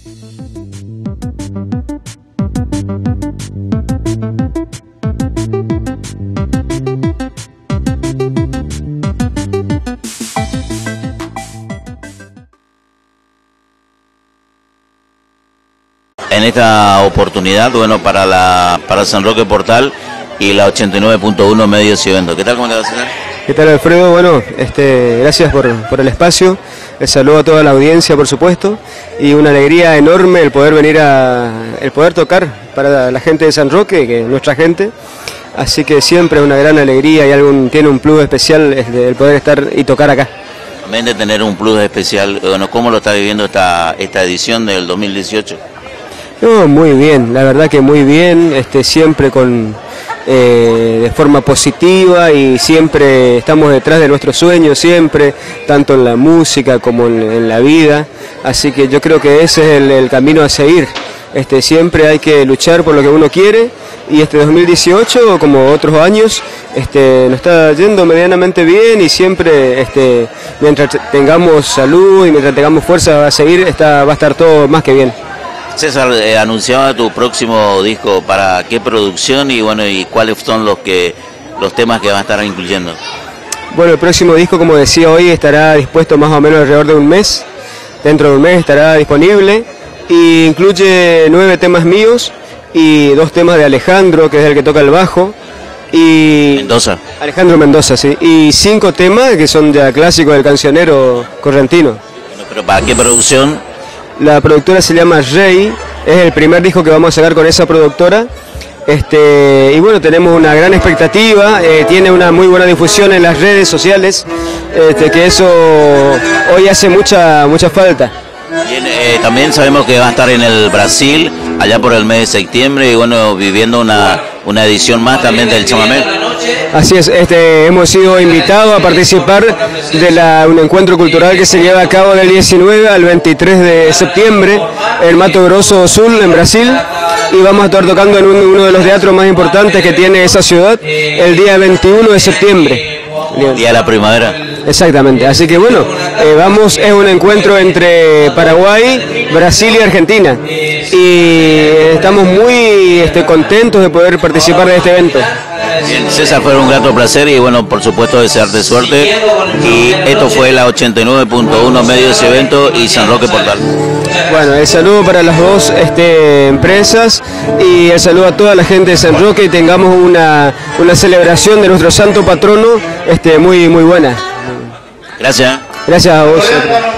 En esta oportunidad, bueno, para San Roque Portal y la 89.1 Medios y Eventos. ¿Qué tal? ¿Cómo te vas a hacer? ¿Qué tal, Alfredo? Bueno, gracias por el espacio. Les saludo a toda la audiencia, por supuesto, y una alegría enorme el poder venir el poder tocar para la gente de San Roque, que es nuestra gente. Así que siempre es una gran alegría y tiene un plus especial el poder estar y tocar acá. También de tener un plus especial, bueno, ¿cómo lo está viviendo esta edición del 2018? No, muy bien, la verdad que muy bien, siempre de forma positiva y siempre estamos detrás de nuestros sueños, siempre, tanto en la música como en la vida, así que yo creo que ese es el camino a seguir, siempre hay que luchar por lo que uno quiere y 2018, como otros años, nos está yendo medianamente bien y siempre, mientras tengamos salud y mientras tengamos fuerza a seguir, va a estar todo más que bien. César, anunciaba tu próximo disco, ¿para qué producción y bueno, y cuáles son los temas que van a estar incluyendo? Bueno, el próximo disco, como decía hoy, estará dispuesto más o menos alrededor de un mes. Dentro de un mes estará disponible y incluye 9 temas míos y 2 temas de Alejandro, que es el que toca el bajo. Y Mendoza. Alejandro Mendoza, sí. Y 5 temas que son ya clásicos del cancionero correntino. Bueno, pero ¿para qué producción? La productora se llama Rey, es el primer disco que vamos a sacar con esa productora. Y bueno, tenemos una gran expectativa, tiene una muy buena difusión en las redes sociales, que eso hoy hace mucha falta. Bien, también sabemos que va a estar en el Brasil, allá por el mes de septiembre, y bueno, viviendo una edición más también del chamamé. Así es, hemos sido invitados a participar de un encuentro cultural que se lleva a cabo del 19 al 23 de septiembre en Mato Grosso do Sul, en Brasil, y vamos a estar tocando en uno de los teatros más importantes que tiene esa ciudad el día 21 de septiembre. El día de la primavera. Exactamente, así que bueno, es un encuentro entre Paraguay, Brasil y Argentina, y estamos muy contentos de poder participar de este evento. Bien, César, fue un grato placer y bueno, por supuesto desearte suerte, y esto fue la 89.1 Medios y Eventos y San Roque Portal. Bueno, el saludo para las dos empresas y el saludo a toda la gente de San Roque y tengamos una celebración de nuestro santo patrono muy buena. Gracias. Gracias a vos.